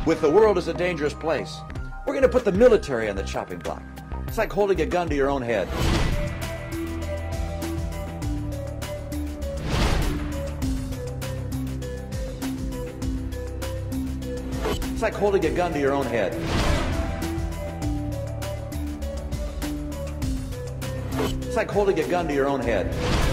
With the world as a dangerous place, we're going to put the military on the chopping block. It's like holding a gun to your own head. It's like holding a gun to your own head. It's like holding a gun to your own head.